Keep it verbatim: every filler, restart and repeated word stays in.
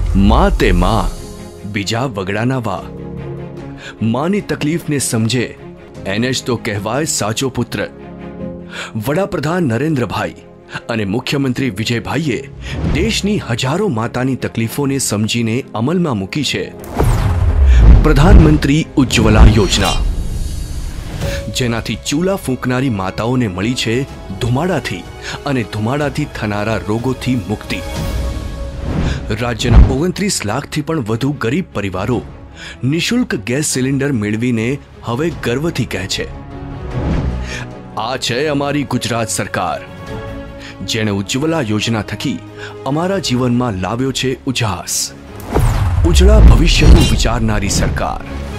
માં તે માં, બીજા વગડાના વા. માની તકલીફને સમજે એને જ તો કહેવાય સાચો પુત્ર. વડાપ્રધાન નરેન્દ્રભાઈ અને મુખ્યમંત્રી વિજયભાઈએ દેશની હજારો માતાની તકલીફોને સમજીને અમલમાં મૂકી છે પ્રધાનમંત્રી ઉજ્જવલા યોજના, જેનાથી ચૂલા ફૂંકનારી માતાઓને મળી છે ધુમાડાથી અને ધુમાડાથી થનારા રોગોથી મુક્તિ. રાજ્યના ઓગણત્રીસ લાખથી પણ વધુ ગરીબ પરિવારો નિઃશુલ્ક ગેસ સિલિન્ડર મેળવીને હવે ગર્વથી કહે છે, આ છે અમારી ગુજરાત સરકાર, જેણે ઉજ્જવલા યોજના થકી અમારા જીવનમાં લાવ્યો છે ઉજાસ. ઉજળા ભવિષ્યનું વિચારનારી સરકાર.